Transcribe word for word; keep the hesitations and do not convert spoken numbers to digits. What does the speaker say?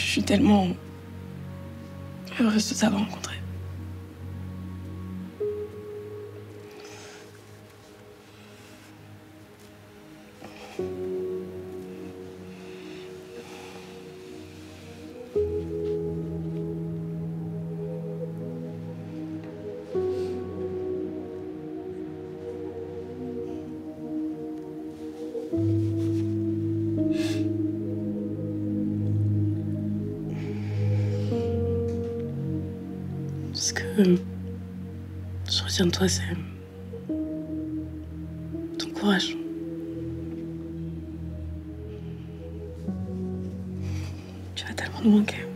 suis tellement heureuse de t'avoir rencontré. Ce que je retiens de toi, c'est ton courage. Tu vas tellement nous manquer.